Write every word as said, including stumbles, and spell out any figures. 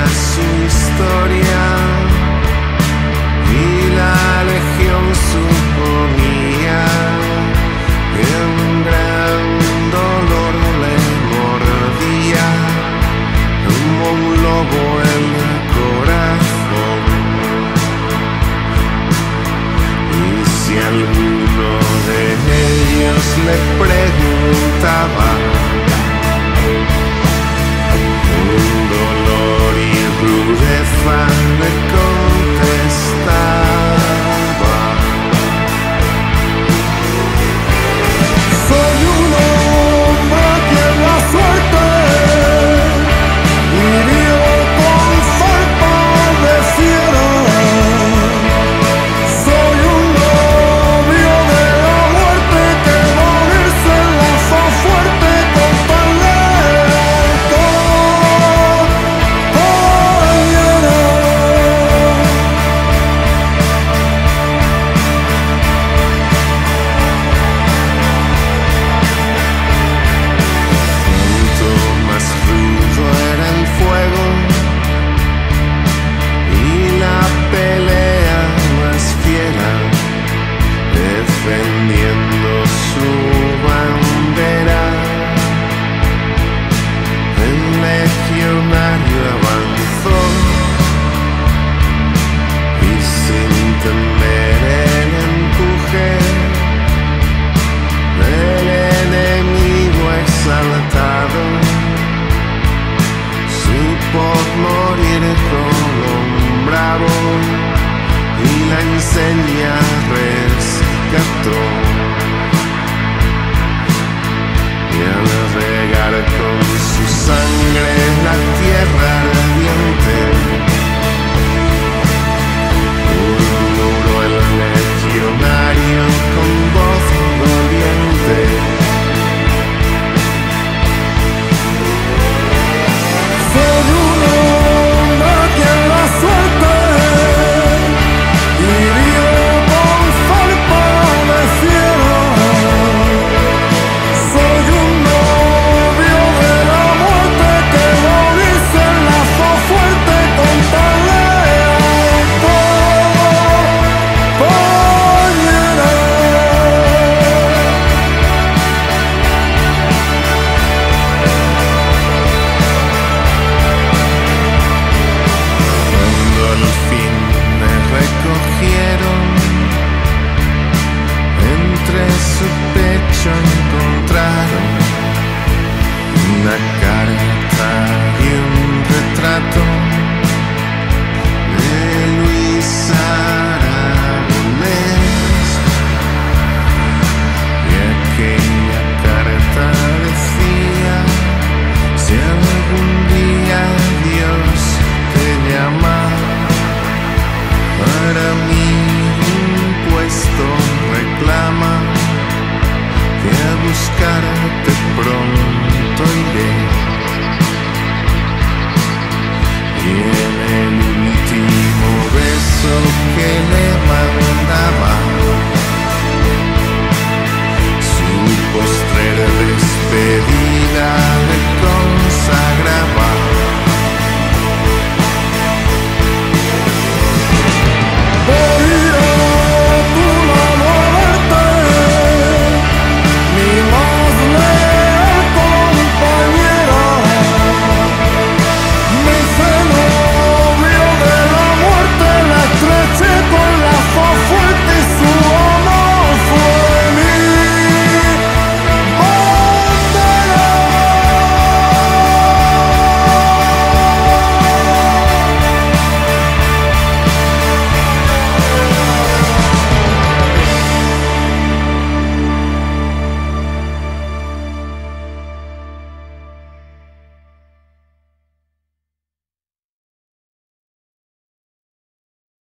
su historia y la legión suponía que un gran dolor le mordía como un lobo el corazón. Y si alguno de ellos le preguntaba, un dolor y rudeza le contestaba: soy un hombre que la suerte hirió con zarpa de fiera. Soy un novio de la muerte que morirse enlaza fuerte con tal lealtad. Defendiendo su bandera, el legionario avanzó y sin temer el empuje del enemigo exaltado, supo morir como un bravo y la enseña rescató. Y al regar con su sangre la tierra